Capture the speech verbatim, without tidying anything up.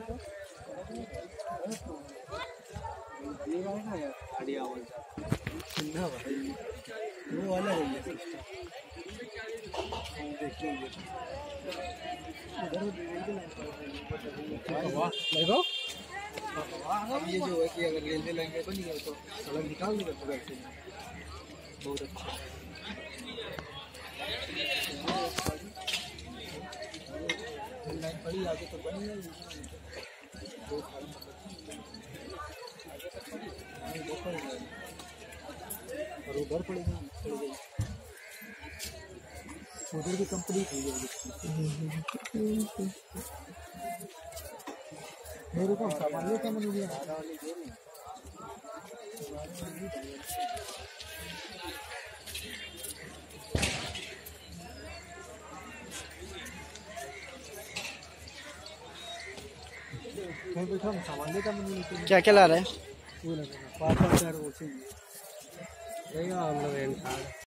वो वाला है देखो अब ये जो है कि अगर रेलवे लाइन में बनी है तो सड़क निकाल देगा पूरा ऐसे बहुत अच्छा लाइन पड़ी आगे तो बनी है और उधर पड़ेगा उधर भी कंप्लीट हो जाएगी मेरे को सामान लेके मन लिया मैं बैठा हूँ सामान लेके मन लिया क्या क्या ला रहे हैं? वो लगा पाँच हजार वो चाहिए रहेगा हम लोग